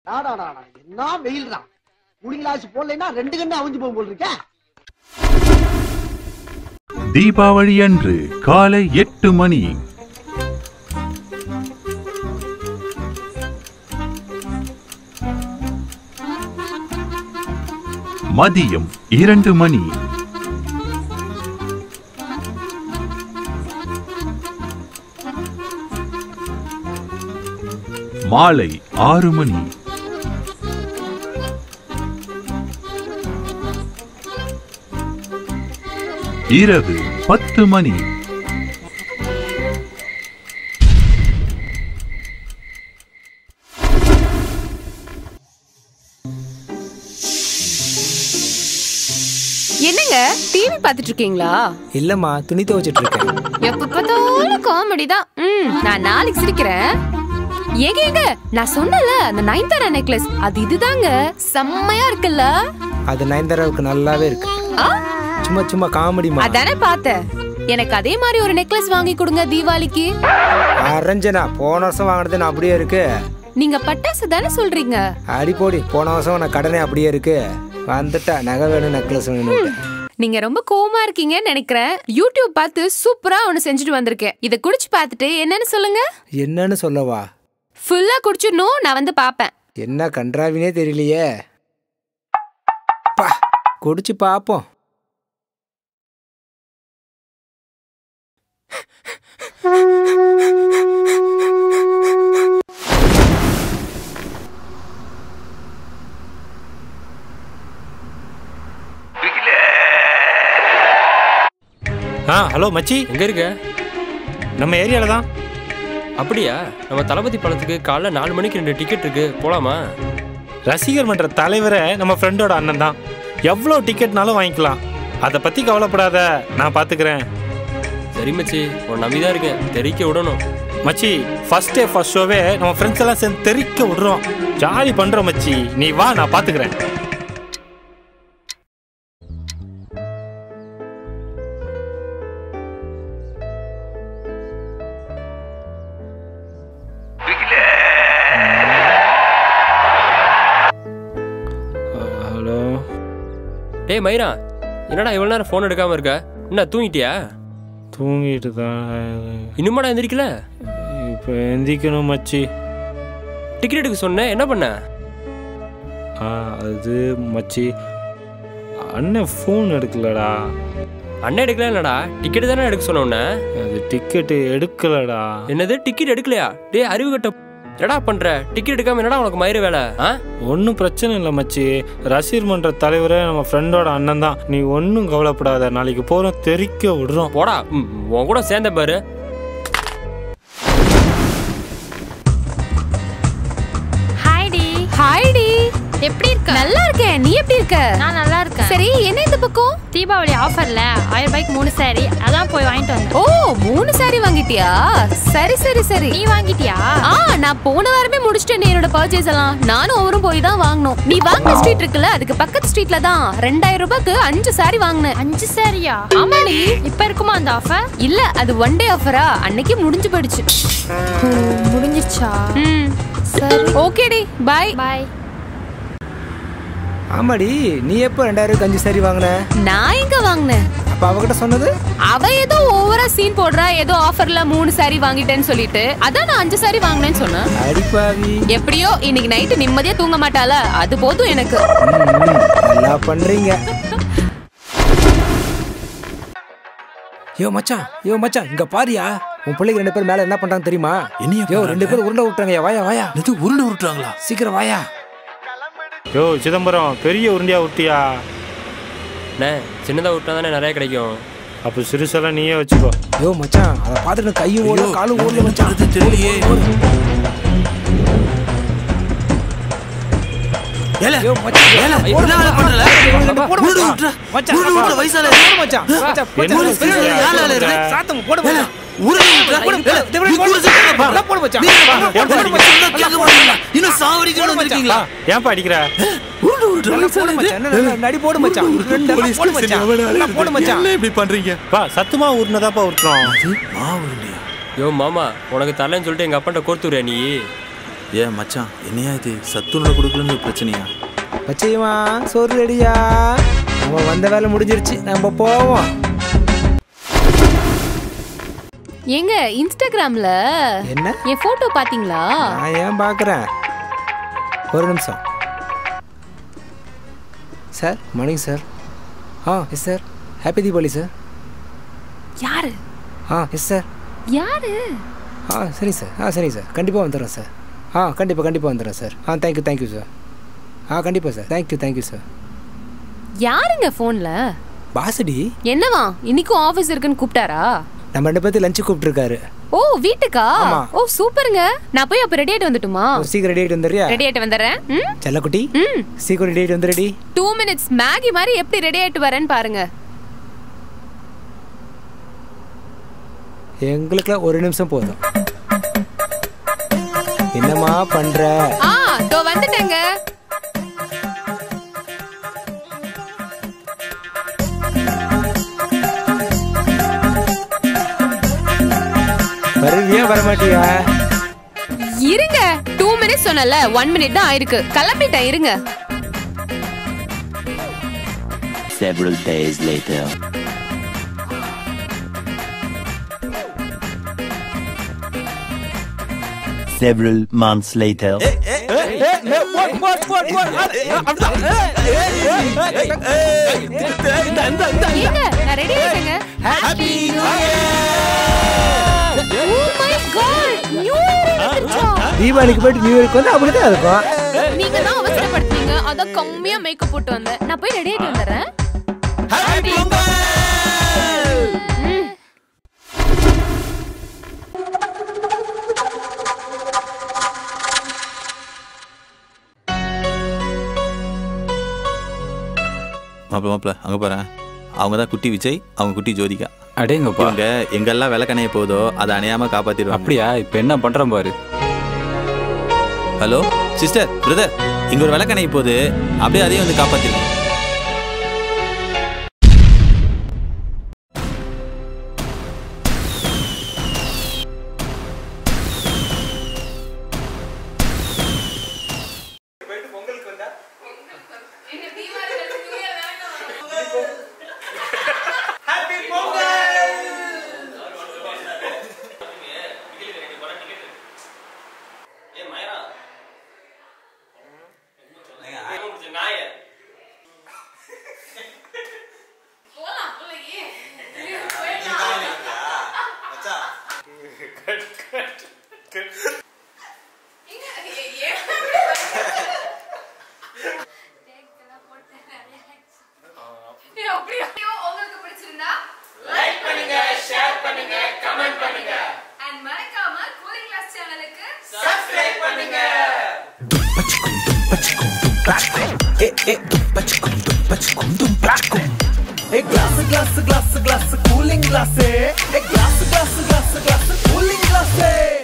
என்ன வெயில் தான். கூலிங் கிளாஸ் போடலைன்னா 2 கண்ணு அவிஞ்சு போகும் போல் இருக்க. தீபாவளி அன்று காலை 8 மணி. மதியம் 2 மணி. மாலை 6 மணி. இரவு 10 மணி. என்னங்க டிவி பாத்துட்டு இருக்கீங்களா? இல்லம்மா, துணி துவைச்சிட்டு இருக்கேன். எப்ப பார்த்தாலும் காமெடி தான். நான் நாளைக்கு சிரிக்கிறேன். ஏங்க நான் சொன்னல அந்த நயன்தாரா நெக்லஸ், அது இதுதாங்க. செம்மையா இருக்குல்ல? அது நயன்தாராவுக்கு நல்லாவே இருக்கு. சும்மா சும்மா காமெடி. அதானே பார்த்தேன். எனக்கு அதே மாதிரி ஒரு நெக்லஸ் வாங்கி கொடுங்க தீபாவளிக்கு. அரஞ்சனா, போன வருஷம் வாங்கினது நான் அப்படியே இருக்கு. நீங்க பட்டாசு தானே சொல்றீங்க? அடி போடி, போன வருஷம் நான் கடனே அப்படியே இருக்கு. வந்துட்டா நகை வேணும், நெக்லஸ் வேணும். நீங்க ரொம்ப கோவமா இருக்கீங்கன்னு நினைக்கிறேன். யூடியூப் பார்த்து சூப்பரா ஒன்னு செஞ்சுட்டு வந்திருக்கேன். இத குடிச்சு பார்த்துட்டு என்னன்னு சொல்லுங்க. என்னன்னு சொல்லவா? ஃபுல்லா குடிச்சிடணும், நான் வந்து பாப்பேன். என்ன கன்றாவினே தெரியலையே. குடிச்சு பாப்போம். ஹலோ மச்சி, எங்க இருக்க? நம்ம ஏரியால தான். அப்படியா? நம்ம தளபதி படத்துக்கு காலைல 4 மணிக்கு 2 டிக்கெட் இருக்கு, போலாமா? ரசிகர் மன்ற தலைவரை நம்ம ஃப்ரெண்டோட அண்ணன் தான். எவ்வளோ டிக்கெட்னாலும் வாங்கிக்கலாம். அதை பற்றி கவலைப்படாத, நான் பார்த்துக்கிறேன். சரி மச்சி, உன் நம்பிதான் இருக்கேன். தெரிக்க விடணும் மச்சி. ஃபர்ஸ்ட் டே ஃபர்ஸ்ட் ஷோவே நம்ம ஃப்ரெண்ட்ஸ் எல்லாம் சேர்ந்து தெரிக்க விடுறோம். ஜாலி பண்ணுறோம் மச்சி. நீ வா, நான் பார்த்துக்கிறேன். ஹலோ. டேய் மயிரா, என்னடா இவ்வளோ நேரம் ஃபோன் எடுக்காமல் இருக்க? என்ன தூங்கிட்டியா? தூங்கிட்டு தான். இன்னுமாடா எந்திரிக்கல? இப்போ எந்திரிக்கணும் மச்சி. டிக்கெட் எடுக்க சொன்னேன், என்ன பண்ண? அது மச்சி, அண்ணன் ஃபோன் எடுக்கலடா. அண்ணன் எடுக்கலடா, டிக்கெட் தானே எடுக்க சொன்ன உன்ன. அது டிக்கெட்டு எடுக்கலடா. என்னது டிக்கெட் எடுக்கலையா? டேய் அறிவு கட்ட, என்னடா பண்ற? டிக்கெட் எடுக்காம என்னடா உனக்கு மயிறு வேலை? ஒன்றும் பிரச்சனை இல்லை மச்சி. ரசிகர் மன்ற தலைவரே நம்ம ஃப்ரெண்டோட அண்ணன் தான். நீ ஒன்றும் கவலைப்படாத, நாளைக்கு போகிறோம், தெரிக்க விடுறோம். போடா, உன் கூட சேர்ந்த பாரு. ஹாய்டி, எப்படி இருக்க? நல்லா இருக்கேன். நீ எப்படி இருக்க? நான் நல்லா இருக்கேன். சரி, என்ன இந்த பக்கம்? தீபாவளி ஆஃபர்ல 1000 ரூபாய்க்கு 3 சாரி, அதான் போய் வாங்கிட்டு வந்தேன். ஓ, 3 சாரி வாங்கிட்டியா? சரி சரி சரி. நீ வாங்கிட்டியா? நான் போன வாரமே முடிச்சிட்டேன் என்னோட பர்ச்சேஸ் எல்லாம். நானும் அவரும் போய் தான் வாங்கணும். நீ வாங்கின ஸ்ட்ரீட் இருக்குல்ல, அதுக்கு பக்கத்து ஸ்ட்ரீட்ல தான் 2000 ரூபாய்க்கு 5 சாரி வாங்கினேன். 5 சாரியா? ஆமாடி. இப்ப இருக்குமா அந்த ஆஃபர்? இல்ல, அது ஒன் டே ஆஃபரா, அன்னைக்கு முடிஞ்சு போயிடுச்சு. முடிஞ்சிருச்சா? சரி, ஓகேடி, பை பை. ஆமாடி, நீ எப்போ 2000 5 சாரி வாங்கின? நான் எங்க வாங்கினேன்? அப்ப அவகிட்ட சொன்னது? அவ ஏதோ ஓவரா சீன் போடுறா, ஏதோ ஆஃபர்ல 3 சாரி வாங்கிட்டேன்னு சொல்லிட்டு, அதான் நான் 5 சாரி வாங்கினேன்னு சொன்னேன். அடிப்பாவி. எப்படியோ இன்னைக்கு நைட்டு நிம்மதியா தூங்க மாட்டால, அது போதும் எனக்கு. நல்லா பண்றீங்க. யோ மச்சான், இங்க பாரியா. உன் பிள்ளைங்க 2 பேர் மேல என்ன பண்றாங்க தெரியுமா? யோ 2 பேர் உருண்டை விட்டுறாங்க. வாயா. உருண்டை விட்டுறாங்களா? சீக்கிரம் வாயா. யோ சிதம்பரம், பெரிய உருண்டையா விட்டியா? அண்ணே, சின்னதாக விட்டா தானே நிறைய கிடைக்கும். அப்போ சிறுசெல்லாம் நீயே வச்சுக்கோ. யோ மச்சான், அதை பார்த்துட்டு கையும் ஓட காலும் ஓடல மச்சான். தெரியலையே. யோ மச்சான், என்ன பண்றல? போடு விட்ற மச்சான். போடு வயசால போடு மச்சான். சாத்தம் போடு மச்சான். உருளை விட்ற போடு மச்சான். இன்னும் சாவடிக்கணும் வந்திருக்கீங்களா? ஏன்பா அடிக்கிற? நடி போடு மச்சான். போடு மச்சான். இப்படி பண்றீங்க? பா சத்துமா உருண்டதாப்பா உருட்டுறோம். யோ மாமா, உனக்கு தரலன்னு சொல்லிட்டு எங்க அப்பாட்ட கோர்த்துறியா நீ? ஏன் மச்சான் என்னையா இது சத்துணவு கொடுக்கலன்னு பிரச்சனையா? பச்சையமா சோறு ரெடியா? நம்ம வந்த வேலை முடிஞ்சிருச்சு, நம்ம போவோம். ஏங்க இன்ஸ்டாகிராம்ல என்ன என் போட்டோ பாத்தீங்களா? நான் ஏன் பார்க்குறேன், ஒரு நிமிஷம். Sir morning sir. Yes sir, happy Deepavali sir. யாரு? Yes sir. யாரு? சரி சார். சரி சார், கண்டிப்பாக வந்துடுறேன் சார். கண்டிப்பாக வந்துடுறேன் சார். Thank you sir. கண்டிப்பாக சார். Thank you sir. யாருங்க போன்ல? பாசடி. என்னவா இன்னைக்கும் ஆபீஸ் இருக்குன்னு கூப்பிட்டாரா? நம்ம 2 பேர்த்து லஞ்சு கூப்பிட்டுருக்காரு. ஓ வீட்டுக்கா? ஓ சூப்பருங்க. நான் போய் அப்ப ரெடி ஆயிட்டு வந்துட்டுமா? சீக்கிரம் ரெடி ஆயிட்டு வந்துறியா? ரெடி ஆயிட்டு வந்துறேன். செல்லக்குட்டி சீக்கிரம் ரெடி ஆயிட்டு வந்துடுடி. 2 minutes மேகி மாதிரி எப்படி ரெடி ஆயிட்டு வரேன்னு பாருங்க. எங்களுக்கு ஒரு நிமிஷம் போதும். என்னம்மா பண்ற? தோ வந்துட்டேங்க. வருவியா வரமாட்டியா? இருங்க 2 minutes சொன்னல, 1 minute தான் ஆயிருக்கு. கிளம்பிட்டேன் இருங்க. Several days later. Several months later. ஏங்க நான் ரெடி ஆயிட்டேங்க. Happy new year. Oh my god, new year வந்துருச்சா? தீபாவளிக்கு போயிட்டு நியூ இயர்க்கு வந்து அப்படிதான் இருக்கும். நீங்க தான் அவசரப்படுத்தீங்க, அத கம்மியா மேக்கப் போட்டு வந்தேன். நான் போய் ரெடி ஆயிட்டு வந்துறேன். ஹேப்பி பொங்கல். மாப்பிள்ள அங்க பாரு, அவங்க தான் குட்டி விஜய், அவங்க குட்டி ஜோதிகா. அடேங்கப்பா. இவங்க எங்கெல்லாம் விளக்கணைய போதோ அதை அணையாம காப்பாத்திடுவாங்க. அப்படியா? இப்ப என்ன பண்றேன் பாரு. ஹலோ சிஸ்டர், பிரதர், இங்க ஒரு விளக்கணைய போகுது, அப்படியே அதையும் வந்து காப்பாத்திடுங்க. உங்களுக்கு பிடிச்சிருந்தா லைக் பண்ணுங்க, ஷேர் பண்ணுங்க, கமெண்ட் பண்ணுங்க. and மறக்காம கூலிங் கிளாஸ் சேனலுக்கு சப்ஸ்கிரைப் பண்ணுங்க. glass cooling glass, glass cooling glass.